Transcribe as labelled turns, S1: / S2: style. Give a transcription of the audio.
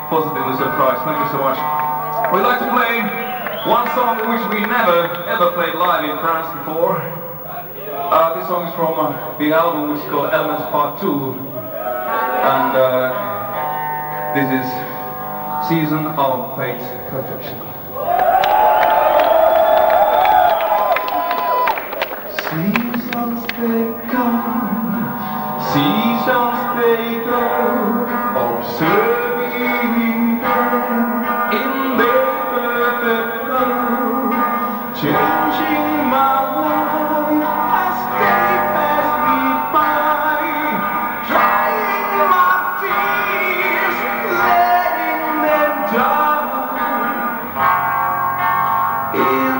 S1: positively surprised. Thank you so much. We'd like to play one song which we never ever played live in France before. This song is from the album which is called Elements Part 2. And this is Season of Fate's Perfection. Seasons they come, seasons they go, observing them in their perfect flow, changing my life as they pass me by, drying my tears, letting them die.